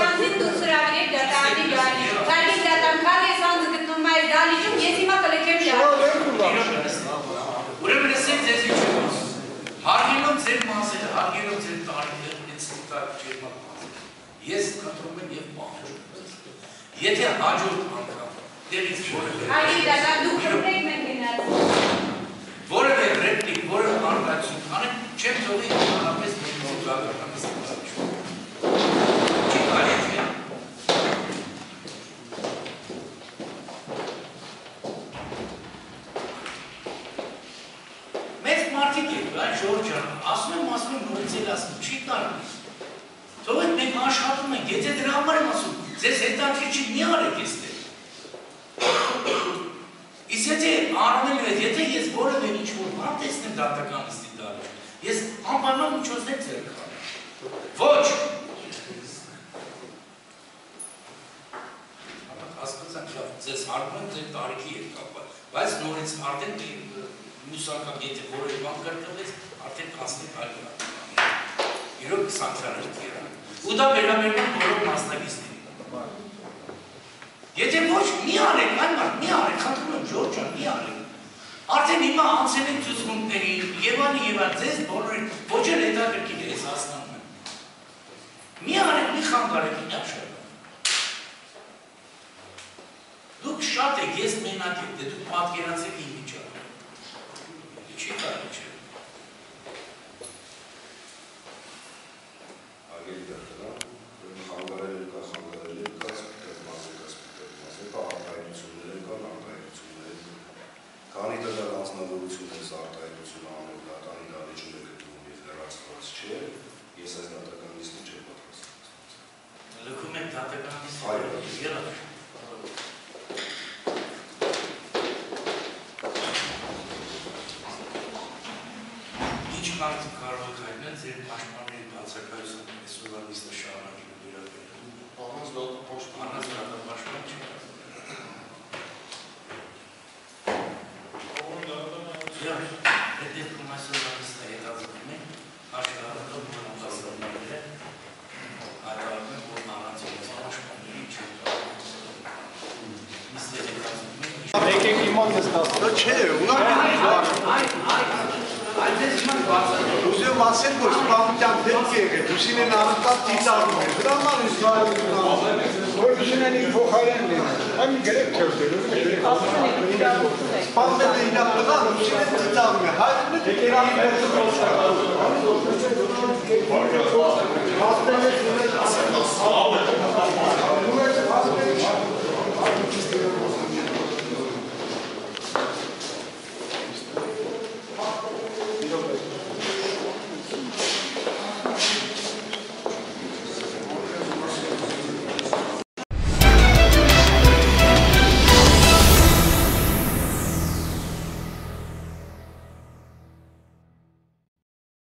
Կանցին դուս հրավիրեք դատարանի գալի, կարգի դատան կալ ես անձ գտնում այս դալիճում, ես հիմա կլեքեմ Ուրեմն ես ձեզ ինչ եմ ասում, հարգելով ձեր մասերը, հարգելով ձեր տարիները, ես կտրում եմ և պահում։ Եթե հաջորդ անգամ դեղից որևէ ռեպլիկ, որևէ արտահայտություն անեմ, չեմ թողի ընդհանրապես մեկից գաղափարական ստացություն։ Չի կարելի չէ։ Մեծ մարդիկ եք, այն Ժորժ ջան, ասում եմ նորից էլ ասում, չի կարելի։ Թող ենք մենք աշխատում ենք, եթե դրա համար եմ ասում, ձեզ հետաքրքիր մի արեք էստեղ։ Իսկ եթե առնելու եք, եթե ես որևէ ինչ-որ բան տեսնեմ դատական նիստի դարում, ես անպայման միջոցներ ձեռք կհանեմ։ Ոչ։ Հասկացանք, լավ, ձեզ հարգում եմ ձեր տարիքի հետ կապված, բայց նորից արդեն մյուս անգամ եթե որևէ բան կրկնվեց, արդեն հասնենք այլ բան։ Իրոք սանքցիաներ կերան։ Ու դա վերաբերում է բոլոր մասնակիցներին։ Եթե ոչ, մի արեք, այն մարդ, մի արեք, խնդրում եմ Ժորժ ջան, մի արեք։ Արդեն հիմա անցել եք ցուցմունքների, եւ ձեզ բոլորին ոչ էլ հետաքրքիր է, ես հասկանում եմ։ Մի արեք, մի խանգարեք, իհարկե շատ։ Դուք շատ եք, ես մենակ եք, դե դուք պատկերացրեք իմ վիճակը։ Չի կարելի չէ։ Ագելի դատարան, խանգարել կա, արտահայտություններ կան, քանի դեռ անձնավորություններից արտահայտությունը անող դատարանի դահլիճում է գտնվում և հեռացված չէ, ես այս դատական նիստին չեմ պատրաստված։ Լքում եք դատական նիստը։ Ինչ կարող եք հայտնել ձեր պաշտպանների բացակայությունը այսօրվա նիստը շարունակելու վերաբերյալ։ Առանց դատապաշտպան չի։ Այդ դեպքում այսօրվա նիստը հետաձգում ենք, աշխարհատով որ ամբասադորները հայտարարում են, որ առանց պաշտպանների չի կարող։ Նիստը հետաձգում ենք։ Եկեք իման նստացնը չէ, Այդպես իման բացակայում։ Ուզեմ ասել, որ սպանության դեպք եղել, Հուսինեն անընդհատ ծիծաղում էր, դրա համար որ Հուսինեն իր փոխարենն է, այն գրեք չերտել, սպանվել է իրավ տղան, Հուսինեն ծիծաղում է, հայրն է դերանի վերցում